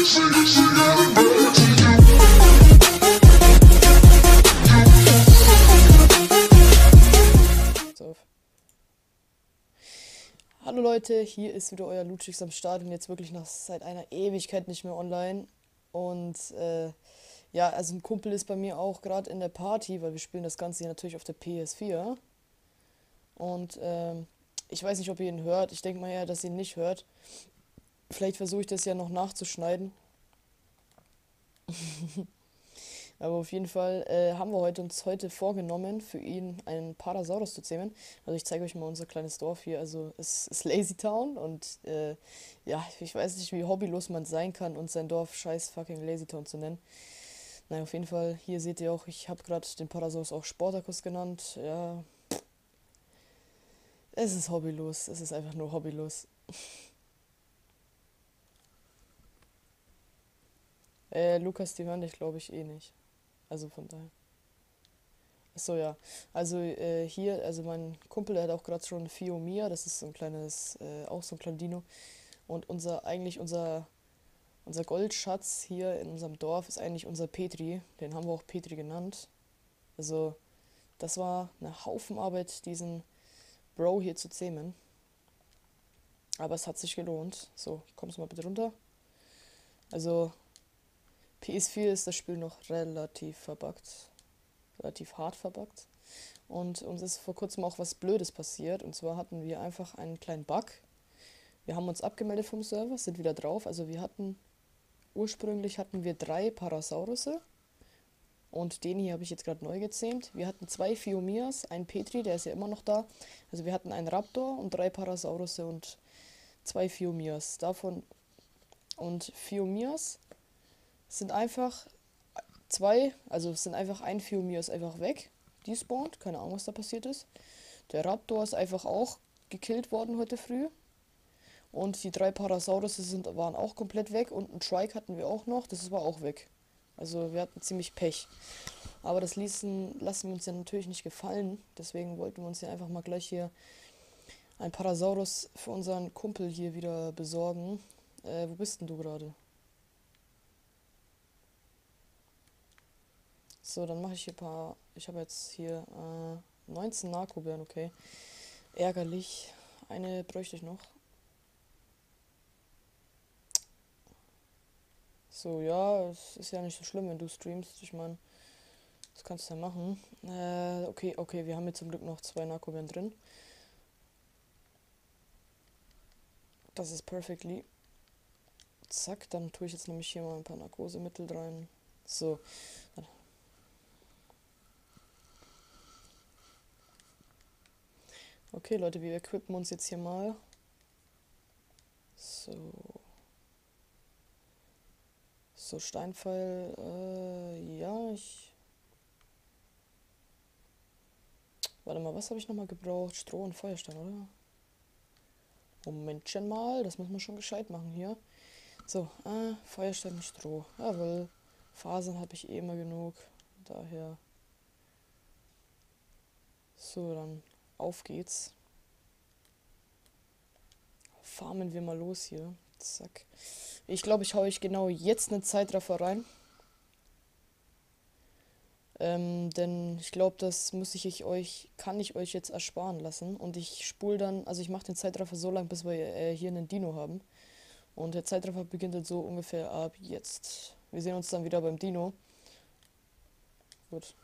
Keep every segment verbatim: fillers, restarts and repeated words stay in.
So. Hallo Leute, hier ist wieder euer Ludwig am Start und jetzt wirklich nach seit einer Ewigkeit nicht mehr online. Und äh, ja, also ein Kumpel ist bei mir auch gerade in der Party, weil wir spielen das Ganze hier natürlich auf der P S vier. Und ähm, ich weiß nicht, ob ihr ihn hört. Ich denke mal ja, dass ihr ihn nicht hört. Vielleicht versuche ich das ja noch nachzuschneiden. Aber auf jeden Fall äh, haben wir heute, uns heute vorgenommen, für ihn einen Parasaurus zu zähmen. Also ich zeige euch mal unser kleines Dorf hier. Also es ist Lazy Town und äh, ja, ich weiß nicht, wie hobbylos man sein kann und sein Dorf scheiß fucking Lazy Town zu nennen. Naja, auf jeden Fall, hier seht ihr auch, ich habe gerade den Parasaurus auch Sportacus genannt. Ja, es ist hobbylos, es ist einfach nur hobbylos. Äh, Lukas, die hören dich, glaube ich, eh nicht. Also von daher. Achso, ja. Also äh, hier, also mein Kumpel, der hat auch gerade schon Fiomia, das ist so ein kleines, äh, auch so ein kleiner Dino. Und unser, eigentlich unser, unser Goldschatz hier in unserem Dorf ist eigentlich unser Petri. Den haben wir auch Petri genannt. Also, das war eine Haufenarbeit, diesen Bro hier zu zähmen. Aber es hat sich gelohnt. So, kommst du mal bitte runter. Also, P S vier ist das Spiel noch relativ verbuggt. Relativ hart verbuggt. Und uns ist vor kurzem auch was Blödes passiert. Und zwar hatten wir einfach einen kleinen Bug. Wir haben uns abgemeldet vom Server, sind wieder drauf. Also wir hatten, ursprünglich hatten wir drei Parasaurusse. Und den hier habe ich jetzt gerade neu gezähmt. Wir hatten zwei Fiomias, einen Petri, der ist ja immer noch da. Also wir hatten einen Raptor und drei Parasaurusse und zwei Fiomias. Davon und Fiomias sind einfach zwei, also es sind einfach ein Fiomia ist einfach weg, despawned, keine Ahnung, was da passiert ist. Der Raptor ist einfach auch gekillt worden heute früh. Und die drei Parasaurus sind, waren auch komplett weg und ein Trike hatten wir auch noch, das war auch weg. Also wir hatten ziemlich Pech. Aber das ließen, lassen wir uns ja natürlich nicht gefallen, deswegen wollten wir uns ja einfach mal gleich hier ein Parasaurus für unseren Kumpel hier wieder besorgen. Äh, wo bist denn du gerade? So, dann mache ich hier ein paar. Ich habe jetzt hier äh, neunzehn Narkobären, okay. Ärgerlich. Eine bräuchte ich noch. So, ja, es ist ja nicht so schlimm, wenn du streamst. Ich meine, das kannst du ja machen. Äh, okay, okay, wir haben jetzt zum Glück noch zwei Narkobären drin. Das ist perfectly. Zack, dann tue ich jetzt nämlich hier mal ein paar Narkosemittel rein. So. Okay, Leute, wir equippen uns jetzt hier mal. So. So, Steinpfeil. Äh, ja, ich... Warte mal, was habe ich nochmal gebraucht? Stroh und Feuerstein, oder? Momentchen mal, das muss man schon gescheit machen hier. So, äh, Feuerstein und Stroh. Jawohl. Fasern habe ich eh immer genug. Daher. So, dann auf geht's. Farmen wir mal los hier. Zack. Ich glaube, ich hau euch genau jetzt eine Zeitraffer rein. Ähm, denn ich glaube, das muss ich euch, kann ich euch jetzt ersparen lassen. Und ich spule dann, also ich mache den Zeitraffer so lang, bis wir äh, hier einen Dino haben. Und der Zeitraffer beginnt dann so ungefähr ab jetzt. Wir sehen uns dann wieder beim Dino. Gut.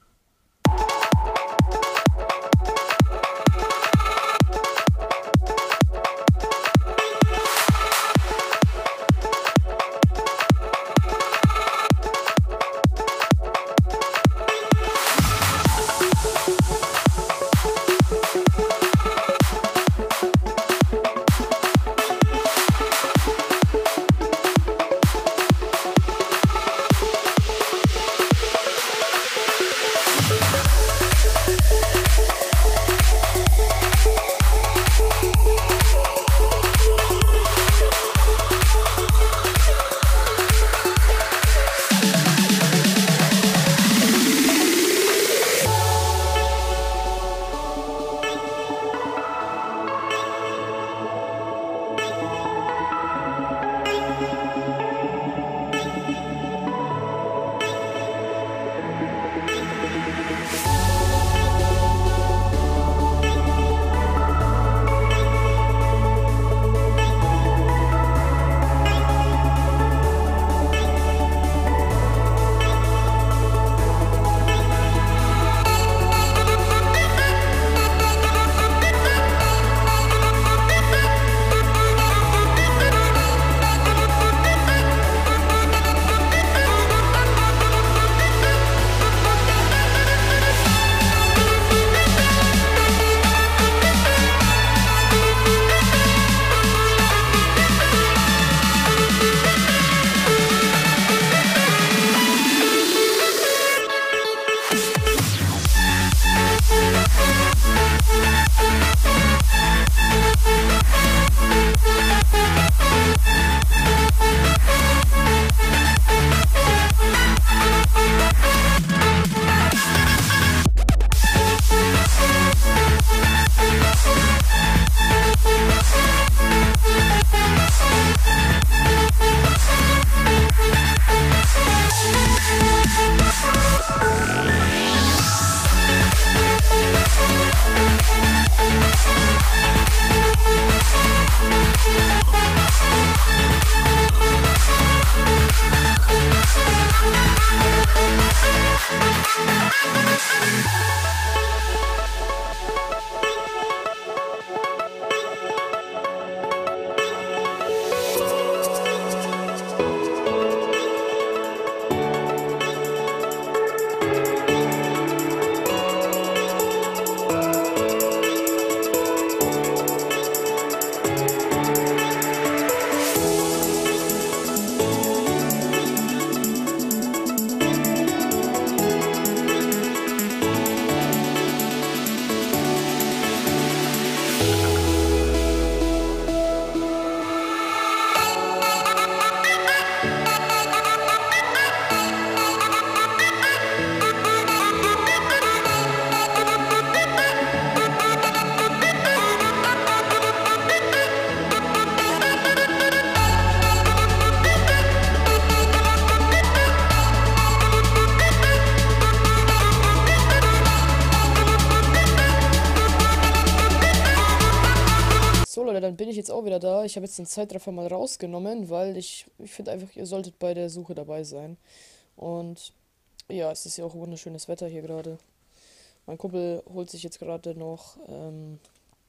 wieder da. Ich habe jetzt den Zeitraffer mal rausgenommen, weil ich, ich finde einfach, ihr solltet bei der Suche dabei sein. Und ja, es ist ja auch wunderschönes Wetter hier gerade. Mein Kumpel holt sich jetzt gerade noch, ähm,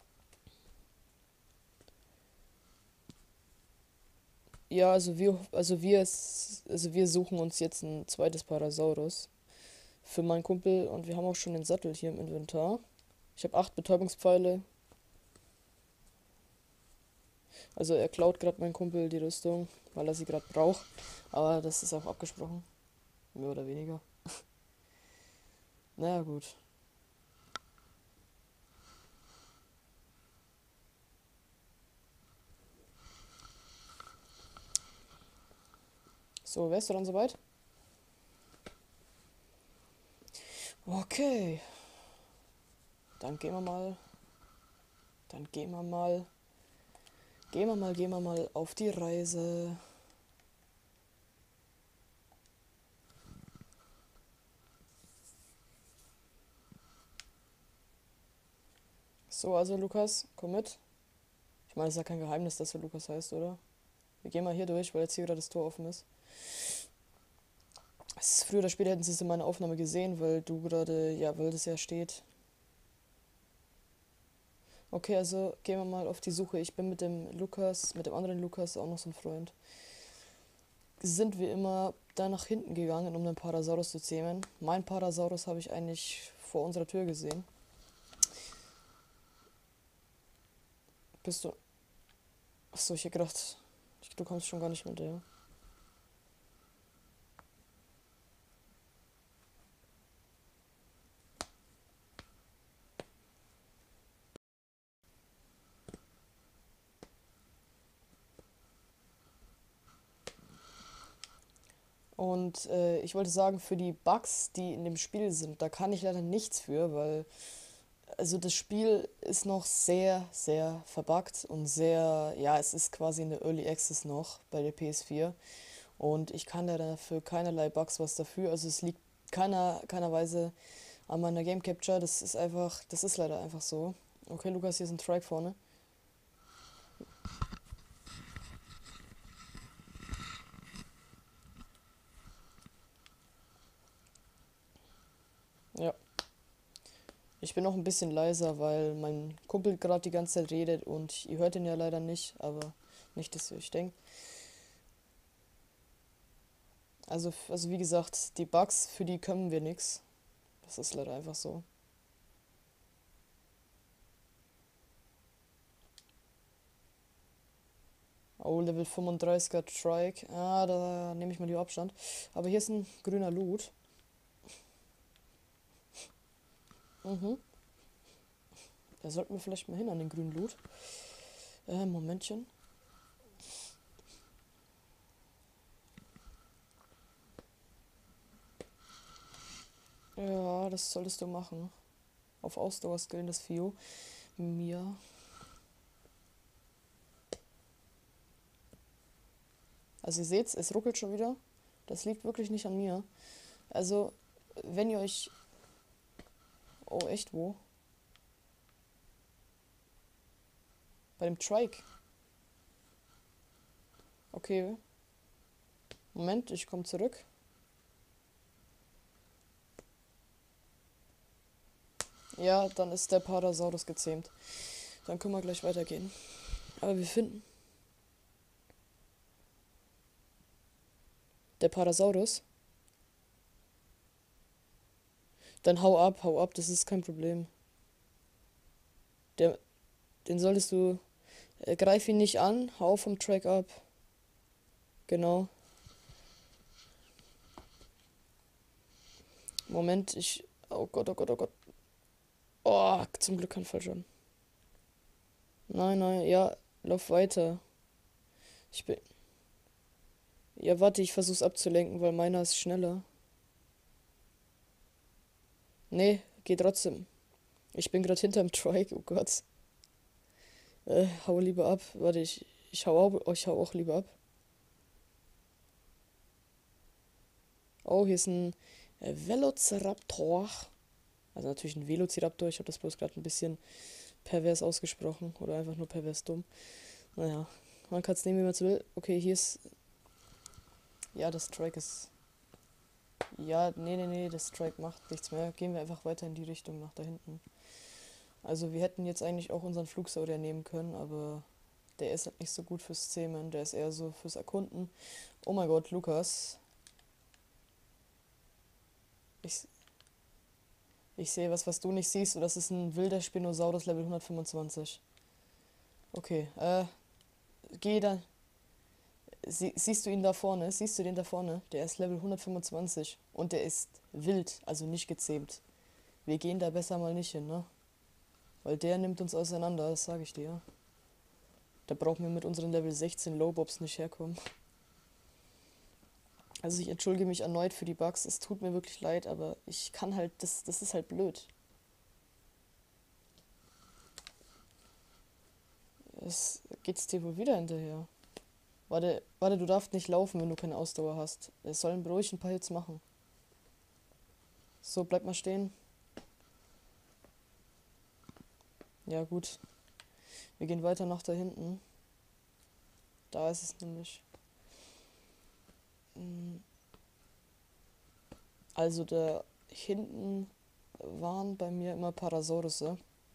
ja, also wir, also wir, s- also wir suchen uns jetzt ein zweites Parasaurus für meinen Kumpel und wir haben auch schon den Sattel hier im Inventar. Ich habe acht Betäubungspfeile. Also er klaut gerade meinen Kumpel die Rüstung, weil er sie gerade braucht. Aber das ist auch abgesprochen, mehr oder weniger. Naja, gut. So, wärst du dann soweit? Okay, dann gehen wir mal, dann gehen wir mal, gehen wir mal, gehen wir mal auf die Reise. So, also Lukas, komm mit. Ich meine, es ist ja kein Geheimnis, dass du Lukas heißt, oder? Wir gehen mal hier durch, weil jetzt hier gerade das Tor offen ist. Es ist früher oder später hätten sie es in meiner Aufnahme gesehen, weil du gerade, ja, weil das ja steht. Okay, also gehen wir mal auf die Suche. Ich bin mit dem Lukas, mit dem anderen Lukas, auch noch so ein Freund. Sind wir immer da nach hinten gegangen, um den Parasaurus zu zähmen. Mein Parasaurus habe ich eigentlich vor unserer Tür gesehen. Bist du. Achso, ich hab gedacht, du kommst schon gar nicht mit, ja. Und äh, ich wollte sagen, für die Bugs, die in dem Spiel sind, da kann ich leider nichts für, weil also das Spiel ist noch sehr, sehr verbuggt und sehr, ja, es ist quasi in der Early Access noch bei der P S vier. Und ich kann leider für keinerlei Bugs was dafür. Also es liegt keiner, keinerweise an meiner Game Capture. Das ist einfach, das ist leider einfach so. Okay, Lukas, hier ist ein Trike vorne. Ja. Ich bin noch ein bisschen leiser, weil mein Kumpel gerade die ganze Zeit redet und ihr hört ihn ja leider nicht, aber nicht, dass ihr euch denkt. Also, also wie gesagt, die Bugs, für die können wir nichts. Das ist leider einfach so. Oh, Level fünfunddreißiger Trike. Ah, da nehme ich mal lieber Abstand. Aber hier ist ein grüner Loot. Mhm. Da sollten wir vielleicht mal hin an den grünen Loot. Äh, Momentchen. Ja, das solltest du machen. Auf Ausdauer skillen das Vio. Mir. Also ihr seht, es ruckelt schon wieder. Das liegt wirklich nicht an mir. Also, wenn ihr euch... Oh, echt, wo? Bei dem Trike. Okay. Moment, ich komme zurück. Ja, dann ist der Parasaurus gezähmt. Dann können wir gleich weitergehen. Aber wir finden... Der Parasaurus? Dann hau ab, hau ab, das ist kein Problem. Der, den solltest du... Äh, greif ihn nicht an, hau vom Track ab. Genau. Moment, ich... Oh Gott, oh Gott, oh Gott. Oh, zum Glück kein Fallschaden. Nein, nein, ja, lauf weiter. Ich bin... Ja, warte, ich versuch's abzulenken, weil meiner ist schneller. Nee, geh trotzdem. Ich bin gerade hinterm Trike, oh Gott. Äh, hau lieber ab. Warte, ich, ich hau auch, ich hau auch lieber ab. Oh, hier ist ein äh, Velociraptor. Also natürlich ein Velociraptor. Ich habe das bloß gerade ein bisschen pervers ausgesprochen. Oder einfach nur pervers dumm. Naja, man kann es nehmen, wie man es will. Okay, hier ist. Ja, das Strike ist. Ja, nee, nee, nee, das Strike macht nichts mehr. Gehen wir einfach weiter in die Richtung nach da hinten. Also wir hätten jetzt eigentlich auch unseren Flugsaurier nehmen können, aber der ist halt nicht so gut fürs Zähmen, der ist eher so fürs Erkunden. Oh mein Gott, Lukas. Ich, ich sehe was, was du nicht siehst, und das ist ein wilder Spinosaurus Level hundertfünfundzwanzig. Okay, äh, geh da. Sie, siehst du ihn da vorne? Siehst du den da vorne? Der ist Level hundertfünfundzwanzig und der ist wild, also nicht gezähmt. Wir gehen da besser mal nicht hin, ne? Weil der nimmt uns auseinander, das sage ich dir. Da brauchen wir mit unseren Level sechzehn Lowbobs nicht herkommen. Also ich entschuldige mich erneut für die Bugs, es tut mir wirklich leid, aber ich kann halt, das, das ist halt blöd. Es geht's dir wohl wieder hinterher. Warte, warte, du darfst nicht laufen, wenn du keine Ausdauer hast. Es sollen ruhig ein paar Hits machen. So, bleib mal stehen. Ja, gut. Wir gehen weiter nach da hinten. Da ist es nämlich. Also da hinten waren bei mir immer Parasaurusse.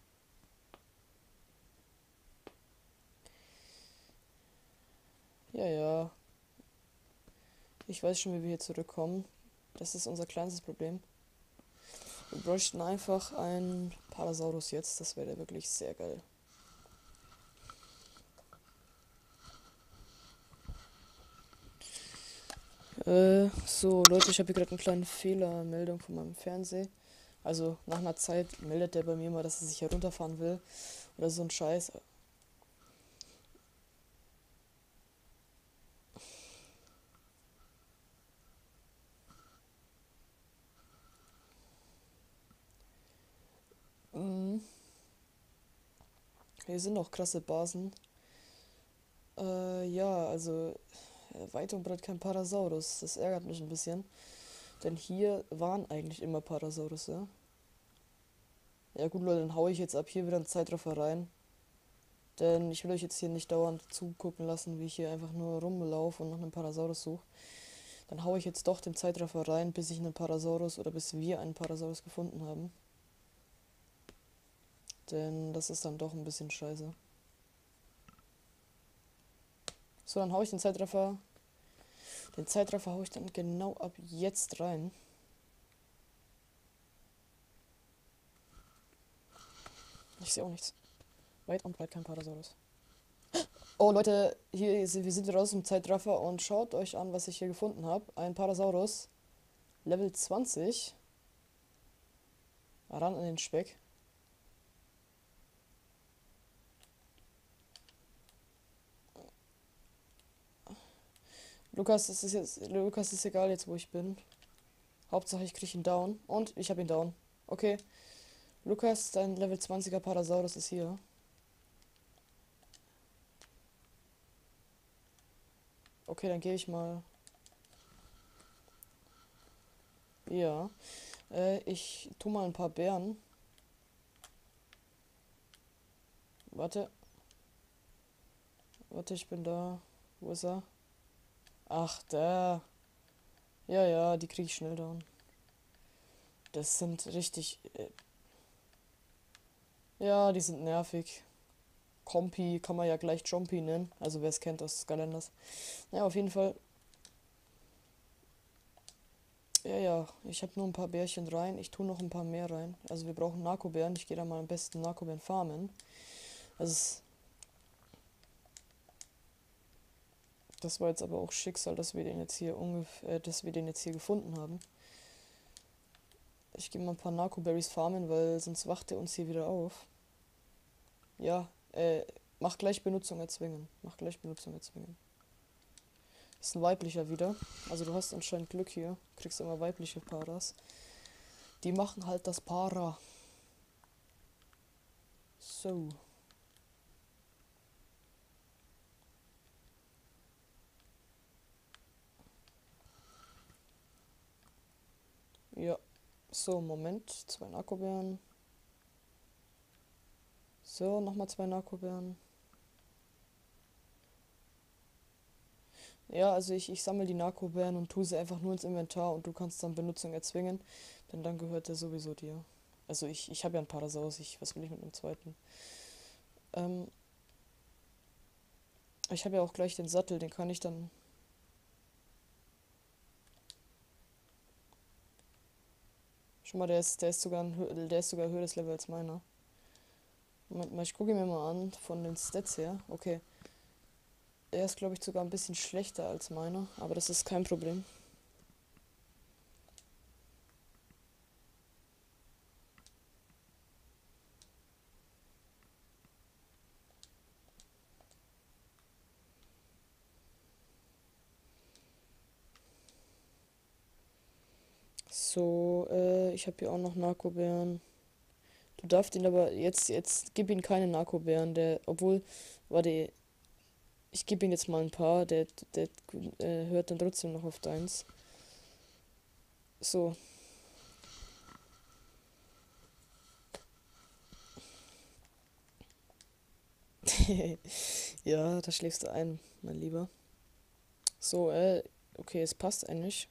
Ja, ja. Ich weiß schon, wie wir hier zurückkommen. Das ist unser kleinstes Problem. Wir bräuchten einfach einen Parasaurus jetzt. Das wäre wirklich sehr geil. Äh, so, Leute, ich habe hier gerade eine kleine Fehlermeldung von meinem Fernseher. Also nach einer Zeit meldet der bei mir mal, dass er sich herunterfahren will. Oder so ein Scheiß. Mhm. Hier sind auch krasse Basen. Äh, ja, also äh, weit und breit kein Parasaurus. Das ärgert mich ein bisschen. Denn hier waren eigentlich immer Parasaurus, ja? Ja gut, Leute, dann hau ich jetzt ab hier wieder einen Zeitraffer rein. Denn ich will euch jetzt hier nicht dauernd zugucken lassen, wie ich hier einfach nur rumlaufe und nach einem Parasaurus suche. Dann hau ich jetzt doch den Zeitraffer rein, bis ich einen Parasaurus oder bis wir einen Parasaurus gefunden haben. Denn das ist dann doch ein bisschen scheiße. So, dann hau ich den Zeitraffer. Den Zeitraffer hau ich dann genau ab jetzt rein. Ich sehe auch nichts. Weit und breit kein Parasaurus. Oh Leute, hier ist, wir sind raus im Zeitraffer und schaut euch an, was ich hier gefunden habe. Ein Parasaurus, Level zwanzig. Ran an den Speck. Lukas, es ist jetzt, Lukas ist egal jetzt, wo ich bin. Hauptsache ich kriege ihn down. Und ich habe ihn down. Okay. Lukas, dein Level zwanziger Parasaurus ist hier. Okay, dann gehe ich mal. Ja. Äh, ich tu mal ein paar Beeren. Warte. Warte, ich bin da. Wo ist er? Ach, da. Ja, ja, die kriege ich schnell down. Das sind richtig. Äh, ja, die sind nervig. Kompi kann man ja gleich Jumpy nennen. Also wer es kennt aus Skylanders. Ja, auf jeden Fall. Ja, ja, ich habe nur ein paar Bärchen rein. Ich tue noch ein paar mehr rein. Also wir brauchen Narkobären. Ich gehe da mal am besten Narkobären farmen. Also es, das war jetzt aber auch Schicksal, dass wir den jetzt hier ungefähr, äh, dass wir den jetzt hier gefunden haben. Ich gehe mal ein paar Narcoberries farmen, weil sonst wacht er uns hier wieder auf. Ja, äh, mach gleich Benutzung erzwingen. Mach gleich Benutzung erzwingen. Ist ein weiblicher wieder. Also du hast anscheinend Glück hier. Kriegst immer weibliche Paras. Die machen halt das Para. So. Ja. So, Moment. Zwei Narkobären. So, nochmal zwei Narkobären. Ja, also ich, ich sammle die Narkobeeren und tue sie einfach nur ins Inventar und du kannst dann Benutzung erzwingen, denn dann gehört der sowieso dir. Also ich, ich habe ja ein Parasaurus, ich, was will ich mit einem zweiten? Ähm, ich habe ja auch gleich den Sattel, den kann ich dann. Schon mal, der ist, der ist sogar ein, hö- der ist sogar höher das Level als meiner. Moment mal, ich gucke ihn mir mal an von den Stats her. Okay. Er ist, glaube ich, sogar ein bisschen schlechter als meiner, aber das ist kein Problem. So, äh, ich habe hier auch noch Narkobeeren. Du darfst ihn aber jetzt, jetzt gib ihm keine Narkobeeren, der, obwohl, warte, ich gebe ihm jetzt mal ein paar, der, der äh, hört dann trotzdem noch auf deins. So. Ja, da schläfst du ein, mein Lieber. So, äh, okay, es passt eigentlich.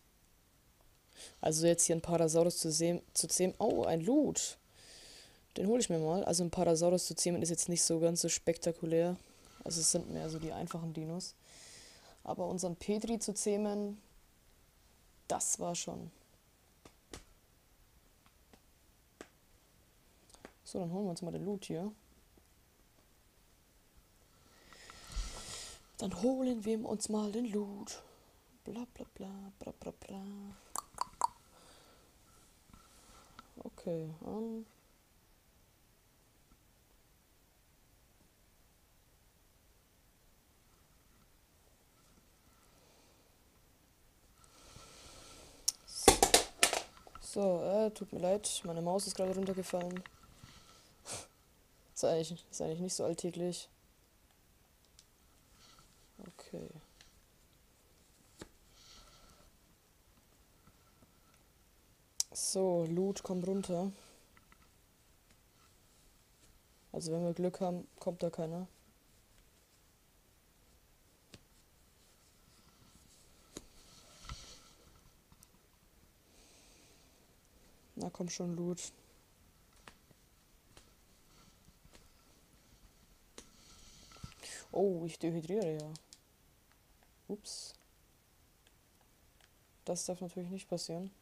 Also jetzt hier ein Parasaurus zu sehen, zu zähmen. Oh, ein Loot. Den hole ich mir mal. Also ein Parasaurus zu zähmen ist jetzt nicht so ganz so spektakulär. Also es sind mehr so die einfachen Dinos. Aber unseren Petri zu zähmen, das war schon. So, dann holen wir uns mal den Loot hier. Dann holen wir uns mal den Loot. Bla bla bla bla bla bla. Okay, ähm. So, äh, tut mir leid, meine Maus ist gerade runtergefallen. Ist eigentlich, ist eigentlich nicht so alltäglich. Okay. So, Loot kommt runter. Also wenn wir Glück haben, kommt da keiner. Na komm schon, Loot. Oh, ich dehydriere ja. Ups. Das darf natürlich nicht passieren.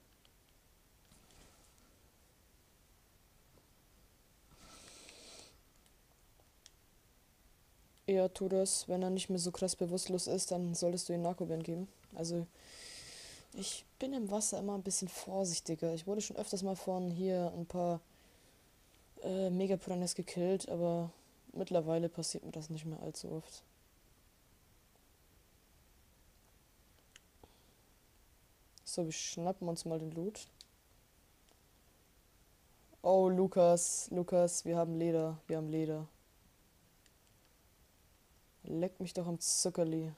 Ja, tu das. Wenn er nicht mehr so krass bewusstlos ist, dann solltest du ihm Narkoben geben. Also, ich bin im Wasser immer ein bisschen vorsichtiger. Ich wurde schon öfters mal von hier ein paar äh, Megapiranhas gekillt, aber mittlerweile passiert mir das nicht mehr allzu oft. So, wir schnappen uns mal den Loot. Oh, Lukas, Lukas, wir haben Leder, wir haben Leder. Leck mich doch am Zuckerli.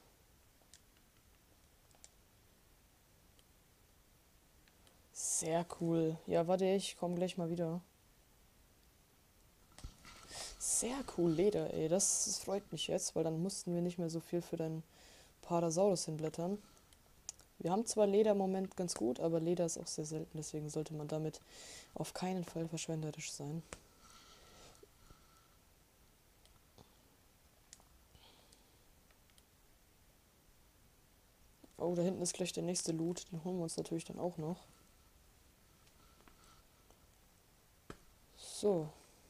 Sehr cool. Ja, warte, ich komm gleich mal wieder. Sehr cool, Leder, ey. Das, das freut mich jetzt, weil dann mussten wir nicht mehr so viel für deinen Parasaurus hinblättern. Wir haben zwar Leder im Moment ganz gut, aber Leder ist auch sehr selten, deswegen sollte man damit auf keinen Fall verschwenderisch sein. Oh, da hinten ist gleich der nächste Loot, den holen wir uns natürlich dann auch noch. So.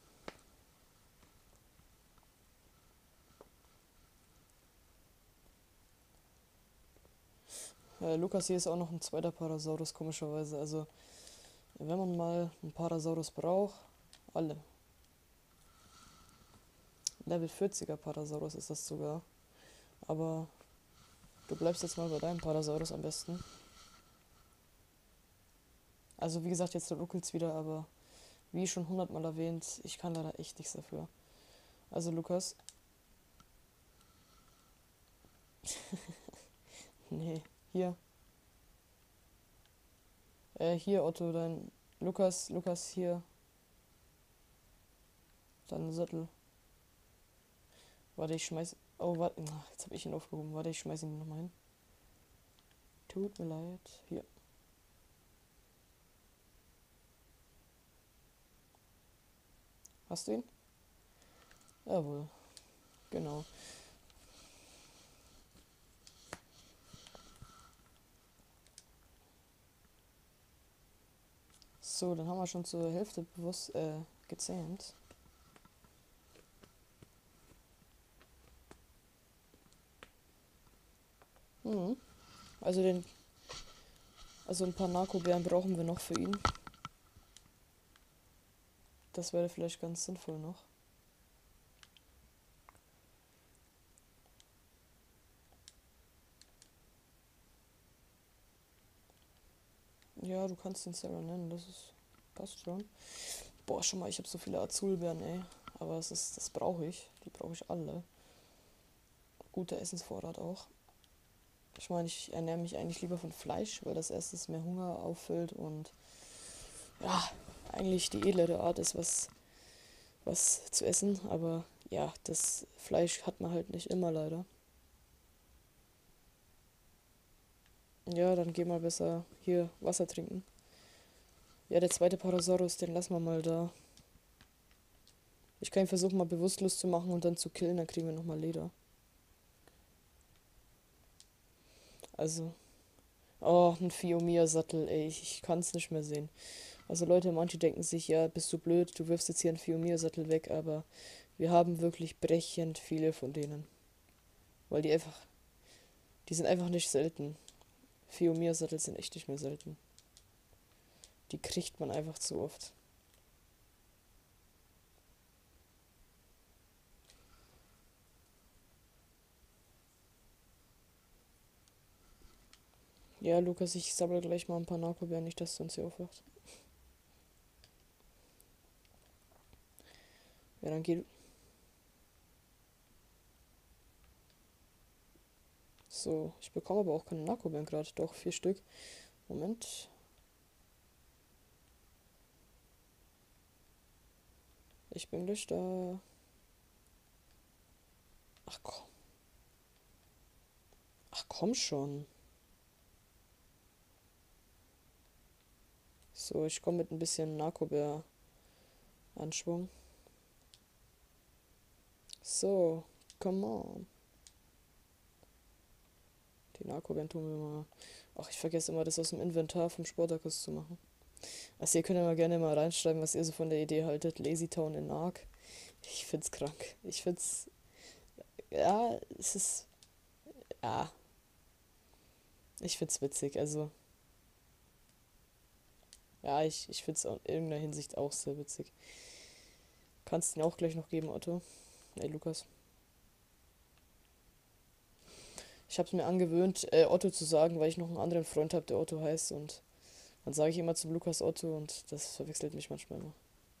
Äh, Lukas, hier ist auch noch ein zweiter Parasaurus, komischerweise. Also, wenn man mal einen Parasaurus braucht, alle. Level vierziger Parasaurus ist das sogar. Aber du bleibst jetzt mal bei deinem Parasaurus am besten. Also wie gesagt, jetzt ruckelt's wieder, aber wie schon hundertmal erwähnt, ich kann leider echt nichts dafür. Also Lukas. Nee, hier. Äh, hier Otto, dein Lukas, Lukas, hier. Dein Sattel. Warte, ich schmeiß. Oh, warte. Jetzt habe ich ihn aufgehoben. Warte, ich schmeiße ihn nochmal hin. Tut mir leid. Hier. Hast du ihn? Jawohl. Genau. So, dann haben wir schon zur Hälfte bewusst äh, gezähmt. Hm. Also den. Also ein paar Narkobeeren brauchen wir noch für ihn. Das wäre vielleicht ganz sinnvoll noch. Ja, du kannst den Sarah nennen, das ist. Passt schon. Boah, schon mal, ich habe so viele Azulbeeren, ey. Aber es ist, das brauche ich. Die brauche ich alle. Guter Essensvorrat auch. Ich meine, ich ernähre mich eigentlich lieber von Fleisch, weil das erstens mehr Hunger auffüllt und ja, eigentlich die edlere Art ist, was, was zu essen. Aber ja, das Fleisch hat man halt nicht immer leider. Ja, dann geh mal besser hier Wasser trinken. Ja, der zweite Parasaurus, den lassen wir mal da. Ich kann ihn versuchen, mal bewusstlos zu machen und dann zu killen, dann kriegen wir nochmal Leder. Also, oh, ein Fiomia-Sattel, ey, ich, ich kann es nicht mehr sehen. Also Leute, manche denken sich, ja, bist du blöd, du wirfst jetzt hier einen Fiomia-Sattel weg, aber wir haben wirklich brechend viele von denen. Weil die einfach, die sind einfach nicht selten. Fiomia-Sattel sind echt nicht mehr selten. Die kriegt man einfach zu oft. Ja, Lukas, ich sammle gleich mal ein paar Narkobeeren, nicht, dass du uns hier aufwacht. Ja, dann geht. So, ich bekomme aber auch keine Narkobeeren gerade. Doch, vier Stück. Moment. Ich bin gleich da. Ach komm. Ach komm schon. So, ich komme mit ein bisschen Narkobeer-Anschwung. So, come on. Die Narkobeeren tun wir mal. Ach, ich vergesse immer, das aus dem Inventar vom Sportakus zu machen. Also ihr könnt ja mal gerne mal reinschreiben, was ihr so von der Idee haltet. Lazy Town in Ark. Ich find's krank. Ich find's. Ja, es ist. Ja. Ich find's witzig. Also. Ja, ich, ich find's in irgendeiner Hinsicht auch sehr witzig. Kannst ihn auch gleich noch geben, Otto. Ey, Lukas. Ich hab's mir angewöhnt, äh, Otto zu sagen, weil ich noch einen anderen Freund habe, der Otto heißt. Und dann sage ich immer zum Lukas Otto und das verwechselt mich manchmal immer.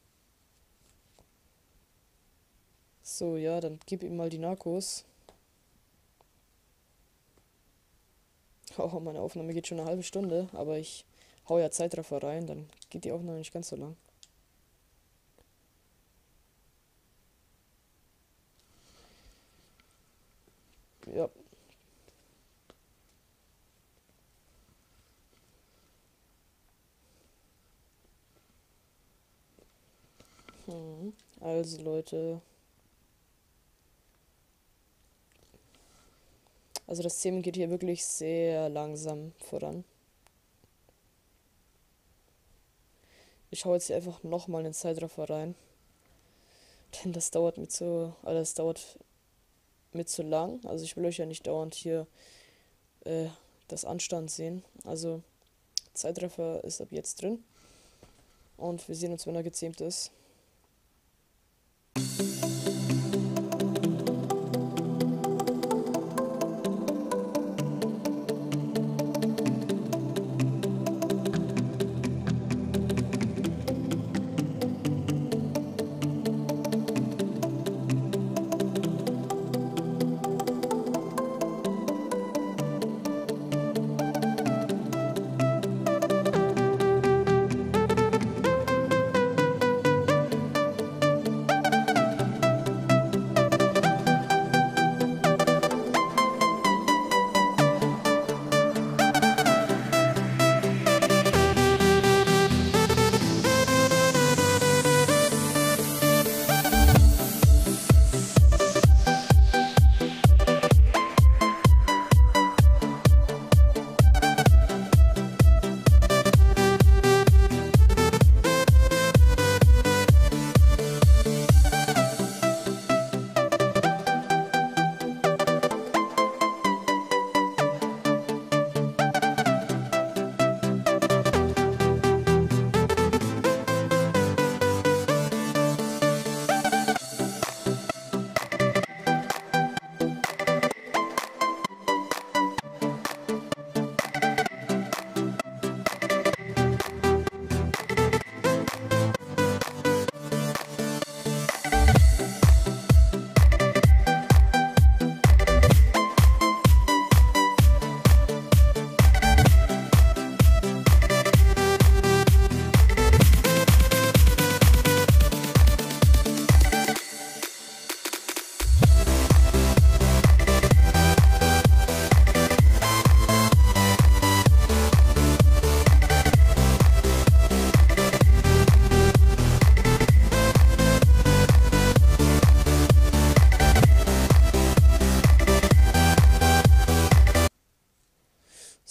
So, ja, dann gib ihm mal die Narcos. Oh, meine Aufnahme geht schon eine halbe Stunde, aber ich hau ja Zeitraffer rein, dann geht die Aufnahme nicht ganz so lang. Ja. Hm. Also Leute. Also das Thema geht hier wirklich sehr langsam voran. Ich hau jetzt hier einfach nochmal einen Zeitraffer rein. Denn das dauert mir zu. Also das dauert mir zu lang. Also ich will euch ja nicht dauernd hier äh, das Anstand sehen. Also Zeitraffer ist ab jetzt drin. Und wir sehen uns, wenn er gezähmt ist.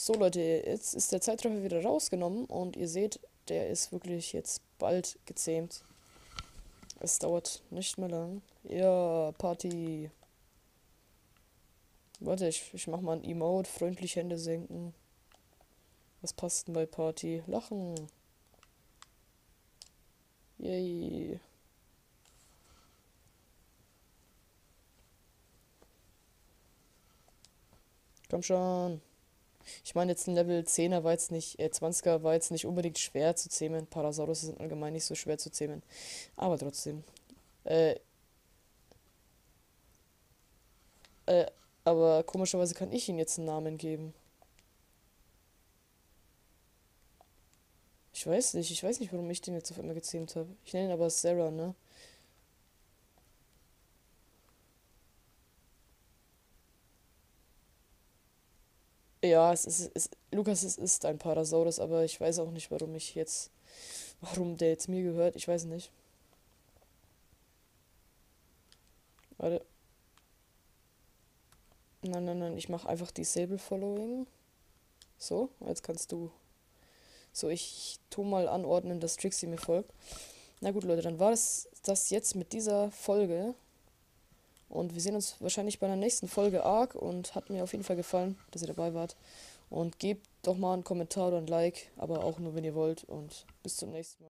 So Leute, jetzt ist der Zeitraffer wieder rausgenommen und ihr seht, der ist wirklich jetzt bald gezähmt. Es dauert nicht mehr lang. Ja, Party. Warte, ich, ich mach mal ein Emote, freundlich Hände senken. Was passt denn bei Party? Lachen. Yay. Komm schon. Ich meine, jetzt ein Level zehner war jetzt nicht, äh, zwanziger war jetzt nicht unbedingt schwer zu zähmen. Parasaurus sind allgemein nicht so schwer zu zähmen. Aber trotzdem. Äh, äh, aber komischerweise kann ich ihm jetzt einen Namen geben. Ich weiß nicht, ich weiß nicht, warum ich den jetzt auf einmal gezähmt habe. Ich nenne ihn aber Sarah, ne? Ja, es ist, es, Lukas, es ist ein Parasaurus, aber ich weiß auch nicht, warum ich jetzt, warum der jetzt mir gehört. Ich weiß nicht. Warte. Nein, nein, nein, ich mache einfach Disable Following. So, jetzt kannst du. So, ich tu mal anordnen, dass Trixie mir folgt. Na gut, Leute, dann war es das jetzt mit dieser Folge. Und wir sehen uns wahrscheinlich bei der nächsten Folge arg und hat mir auf jeden Fall gefallen, dass ihr dabei wart. Und gebt doch mal einen Kommentar oder ein Like, aber auch nur, wenn ihr wollt. Und bis zum nächsten Mal.